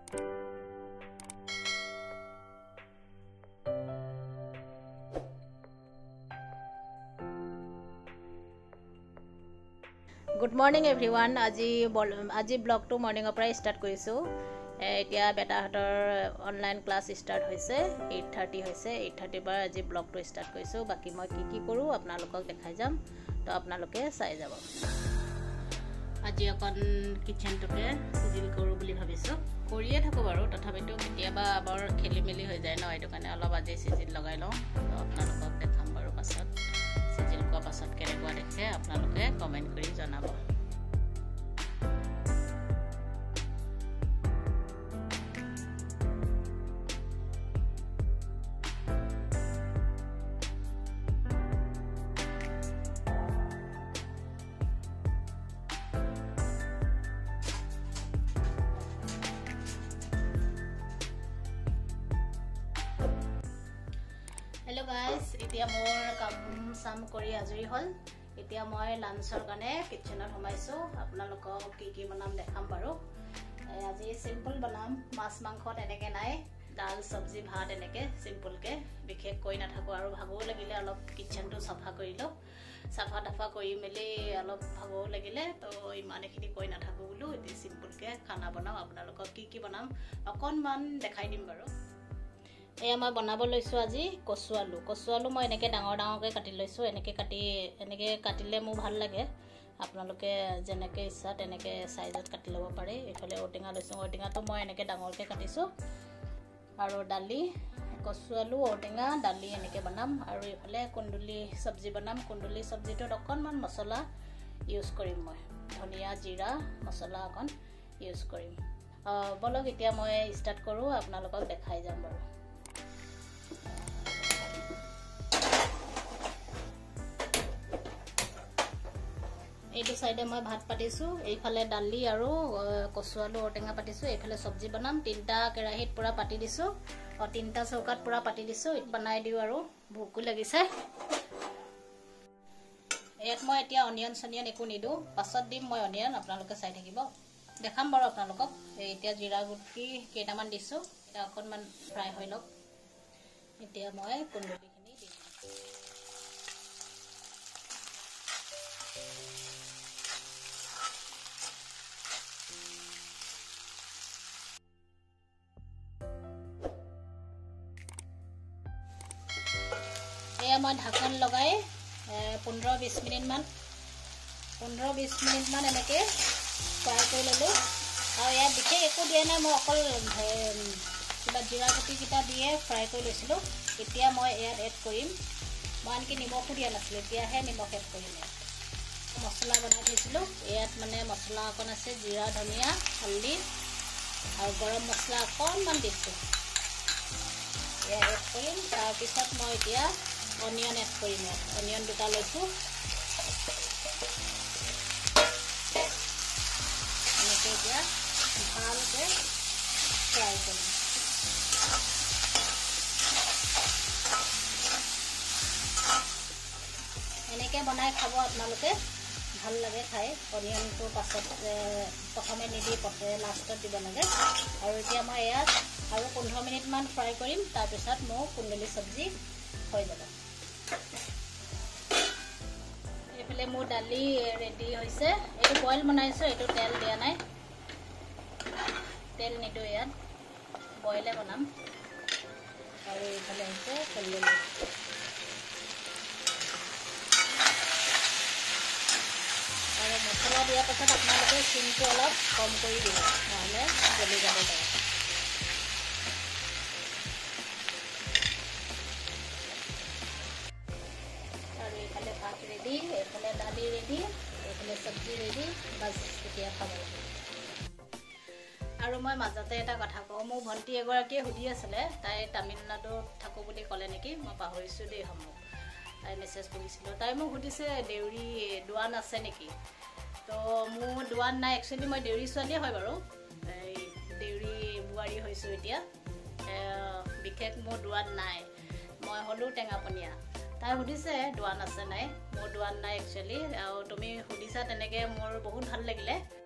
Good morning everyone. আজি ব্লগটো মৰ্নিংৰ পৰা start কৰিছো। এতিয়া বেটাহঁতৰ অনলাইন ক্লাছ ষ্টাৰ্ট হৈছে 8:30 হৈছে 8:30 পৰা আজি ব্লগটো ষ্টাৰ্ট কৰিছো। বাকি মই কি কৰো আপোনালোকক দেখাই যাম, তো আপোনালোকে চাই যাব। আজি অকন কিচেনটোকে চিজিল কৰো বুলি ভাবিছো। কৰিয়ে থাকো বাৰু, তথাপিতো কেতিয়াবা বৰ খেলিমেলি হৈ যায় ন, এইটো কাৰণে অলপ আজি চিজিল লগাই লওঁ। তো আপোনালোকক দেখাম বাৰু পাছত। চিজিল কৰা পাছত কেনেকুৱা দেখে আপোনালোকে কমেন্ট কৰি জনাব। हेलो गाइस, এতিয়া মোৰ কাম সাম কৰি আজৰি হল। এতিয়া মই লাঞ্চৰ কাৰণে কিচেনত সোমাইছো। আপোনালোকক কি বনাম দেখাম বাৰু। আজি সিম্পল বনাম, মাছ মাংস তেনেকে নাই, দাল সবজি ভাত এনেকে সিম্পল কে, বিশেষ কৈ নাথাকো। আৰু ভাগও লাগিলে অলপ কিচেনটো সাফা কৰিলো, সাফা দফা কৰি মেলি অলপ ভাগও লাগিলে, তো ইমান এখিনি কৈ নাথাকো বোলো এটি সিম্পল কে খানা বনাম। আপোনালোকক কি বনাম অকনমান দেখাই দিম বাৰু। এয়া মই বনাব লৈছো আজি কচু আলু মই এনেকে ডাঙৰকে কাটি লৈছো। এনেকে কাটিলে মোৰ ভাল লাগে। আপোনালোকে যেনেকে ইচ্ছা তেনেকে সাইজত কাটি লব পাৰে। এফালে ঔটেঙা লৈছো, ঔটেঙাটো মই এনেকে ডাঙৰকে কাটিছো। আৰু দালি, কচু আলু, ঔটেঙা, দালি এনেকে বনাম। আৰু এফালে কুন্দুলি সবজি বনাম। কুন্দুলি সবজিটোত অকনমান মছলা ইউজ কৰিম মই, ধনিয়া জিৰা মছলা অকন ইউজ কৰিম। বলক এতিয়া মই ষ্টাৰ্ট কৰো, আপোনালোকক দেখাই যাম বাৰু। এইটো সাইডে মই ভাত পাতিছো, এইফালে দালি আৰু কচু আলু ঔটেঙা পাতিছো, এইফালে সবজি বনাম। তিনটা কেৰাহীত পুৰা পাতি দিছো, তিনটা চৌকাত পুৰা পাতি দিছো। বনাই দিও আৰু ভোকো লাগিছে। ইয়াত মই এতিয়া অনিয়ন সনিয়ন একো নিদো, পাছত দিম মই অনিয়ন, আপোনালোকে চাই থাকিব। দেখাম বাৰু আপোনালোকক। এতিয়া জিৰা গুটি কেইটামান দিছো, এটা অকনমান ফ্ৰাই হৈ লওক। এতিয়া মই কুন্দুলিখিনি দিম। এয়া মই ঢাকন লগাই 15-20 মিনিট মান এনেকে ফ্ৰাই কৰি ললো। আৰু ইয়াত বিশেষ একো দিয়া নাই, মই অকল কিবা জিৰা গুটি কিটা দিয়ে ফ্ৰাই কৰি লৈছিলো। এতিয়া মই ইয়াত এড কৰিম, মই আনকি নিমখো দিয়া নাছিলো, এতিয়াহে নিমখ এড কৰিম। মছলা বনাই থৈছিলো, ইয়াত মানে মছলা অকণ আছে, জিৰা ধনিয়া হালধি আৰু গৰম মছলা অকণমান দিছো। এয়া এড কৰিম। তাৰপিছত মই এতিয়া অনিয়ন এড কৰিম। অনিয়ন দুটা লৈছো, এনেকে এতিয়া ভালকে ফ্ৰাই কৰিম। এনেকে বনাই খাব আপোনালোকে, ভাল লাগে খাই। অনিয়নটো পাছত প্ৰথমে নিদি লাষ্টত দিব লাগে। আৰু এতিয়া মই ইয়াত আৰু 15 মিনিট মান ফ্ৰাই কৰিম, তাৰপিছত মোৰ কুন্দুলি সবজি হৈ যাব। এইফালে মোৰ দালি ৰেডি হৈছে। এইটো বইল বনাইছো, এইটো তেল দিয়া নাই, তেল নিদো, ইয়াত বইলে বনাম। আৰু এইফালে হৈছে কুন্দুলি। আৰু মছলা দিয়াৰ পাছত আপোনালোকে চিমটো অলপ কম কৰি দিব, নহ'লে জ্বলি যাব পাৰে। আৰু এইফালে ভাত ৰেডি, এইফালে দালি ৰেডি, এইফালে সবজি ৰেডি। বাছ এতিয়া খাব লাগে। আৰু মই মাজতে এটা কথা কওঁ, মোৰ ভণ্টি এগৰাকীয়ে সুধি আছিলে, তাই তামিলনাডুত থাকো বুলি ক'লে নেকি, মই পাহৰিছো দেই সমূহ। তাই মেছেজ কৰিছিলো, তাই মোক সুধিছে দেউৰী দোৱান আছে নেকি। তো মোৰ দোৱান নাই, একচুৱেলি মই দেউৰী ছোৱালীয়ে হয় বাৰু, দেউৰী বোৱাৰী হৈছো এতিয়া। বিশেষ মোৰ দোৱান নাই, মই হলো টেঙাপনীয়া। তাই সুধিছে দোৱান আছে নাই, মোৰ দোৱান নাই একচুৱেলি। আৰু তুমি সুধিছা তেনেকে মোৰ বহুত ভাল লাগিলে।